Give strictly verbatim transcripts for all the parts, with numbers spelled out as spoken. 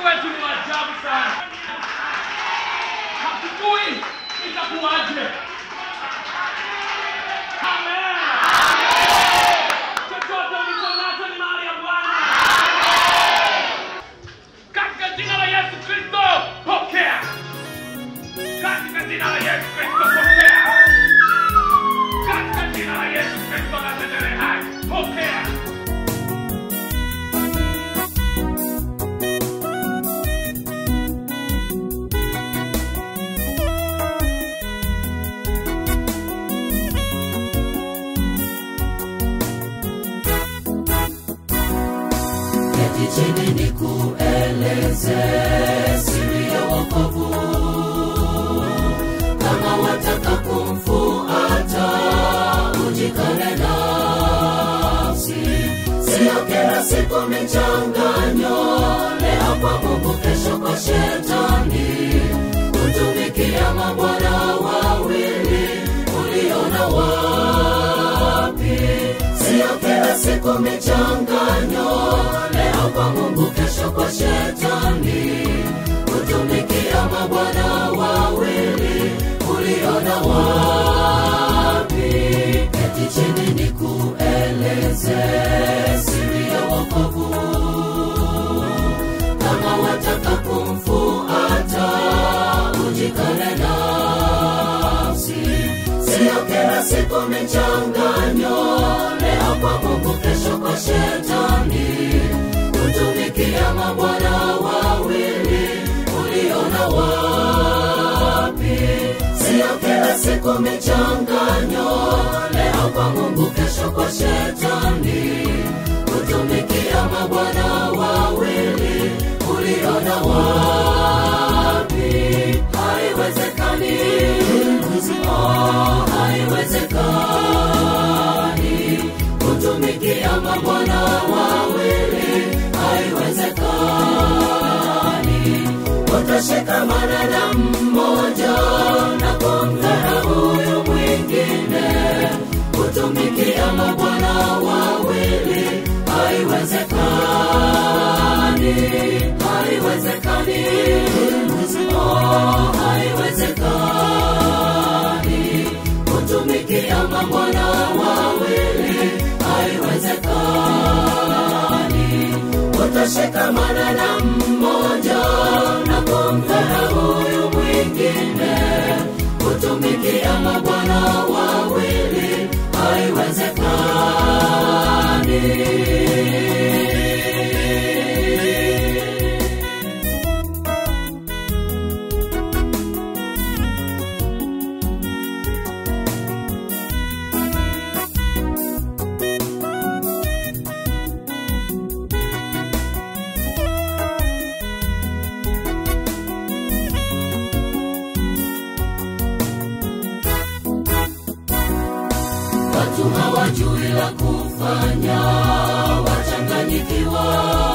Mungu wetu ni wa ajabu sana. Hatujui itakuwaje. Amen. Chochote ulichonacho ni mali ya Bwana. Katika jina la Yesu Kristo, pokea. Katika jina la Yesu Kristo, pokea. Katika jina la Yesu Kristo Nazareti hai, pokea. Chini nikueleze siri ya wokovu. Kama wataka kumfuata ujikane nafsi. Sio kila siku michanganyo, leo kwa Mungu kesho kwa shetani. Kutumikia mabwana wawili, uliona wapi? Sio kila siku michanganyo, leo kwa Mungu kesho kwa shetani. Kutumikia mabwana wawili, uliona wapi? Keti chini nikueleze siri ya wokovu. Kama wataka kumfuata ujikane nafsi. Sio kila siku michanganyo, leo kwa Mungu kesho kwa shetani. Kutumikia mabwana wawili, uliona wapi? Sio kila siku michanganyo, leo kwa Mungu kesho kwa shetani. Kutumikia mabwana wawili, uliona wapi? Haiwezekani, oh, haiwezekani. Kutumikia mabwana wawili, haiwezekani. Utashikamana na mmoja na kumdharau huyu mwingine. Kutumikia mabwana wawili, haiwezekani. Haiwezekani, oh, haiwezekani. Kutumikia mabwana wawili, haiwezekani. Utashikamana na mmoja na kumdharau huyu mwingine. Kutumikia mabwana wawili, haiwezekani. Watu hawajui la kufanya, wachanganyikiwa.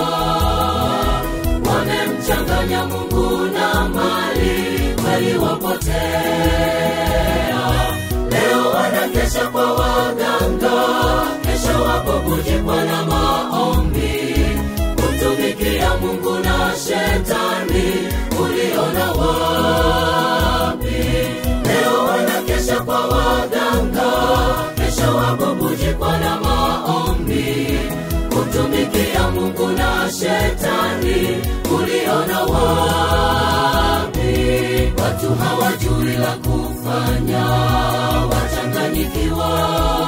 Wamemchanganya Mungu na mali, kweli wapotea. Leo wanakesha kwa waganga, kesho wapobujikwa na maombi. Kutumikia Mungu na shetani, uliona wapi? Leo wanakesha kwa waganga, kesho wapobujikwa na maombi. Kutumikia Mungu na shetani, uliona wapi? Watu hawajui la kufanya, wachanganyikiwa.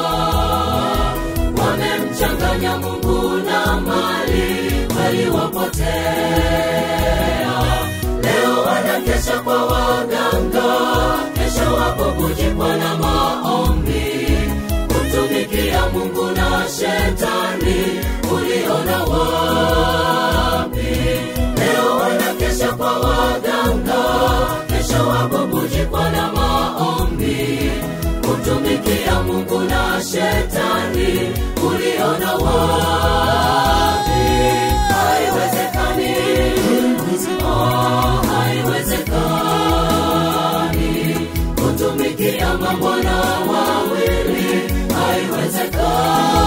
Wamemchanganya Mungu na mali, kweli wapotea. Leo wanakesha kwa waganga, kesho wapobujikwa na maombi. Kutumikia Mungu na shetani, uliona wapi? Leo wanakesha kwa waganga, kesho wapobujikwa na maombi. Kutumikia Mungu na shetani, uliona wapi? Haiwezekani, oh, haiwezekani. Kutumikia mabwana wawili,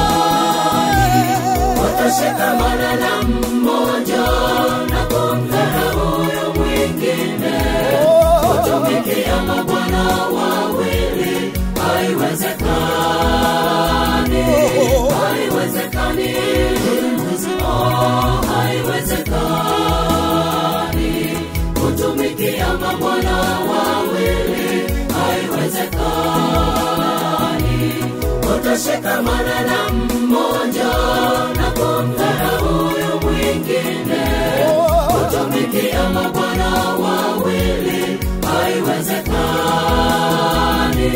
haiwezekani. Utashikamana na mmoja na kumdharau utashikamana na mmoja na kumdharau huyu mwingine. Kutumikia mabwana wawili haiwezekani.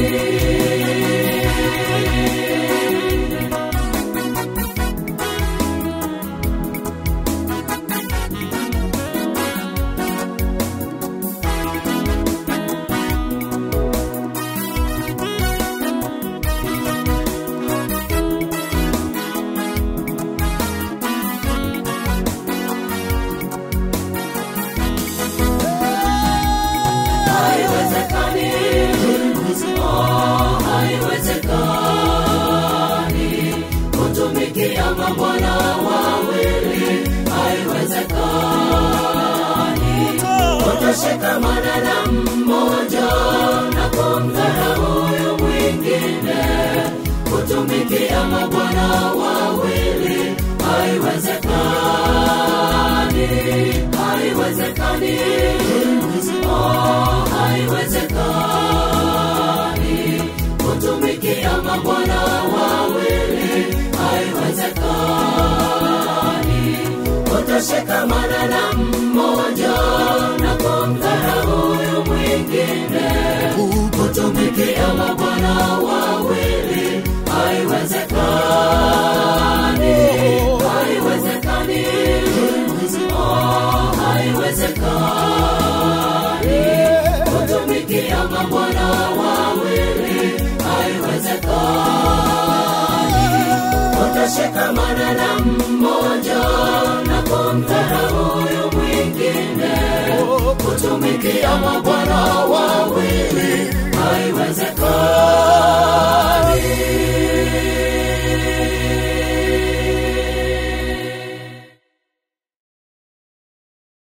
Mabwana wawili haiwezekani. Utashikamana na mmoja na kumdharau huyu mwingine. Kutumikia mabwana wawili haiwezekani. Haiwezekani. Oh, haiwezekani. Kutumikia mabwana wawili haiwezekani. Utashikamana na mmoja na kumdharau huyu mwingine. Kutumikia mabwana wawili haiwezekani. Haiwezekani. Oh, haiwezekani. Kutumikia mabwana wawili haiwezekani. Utashikamana na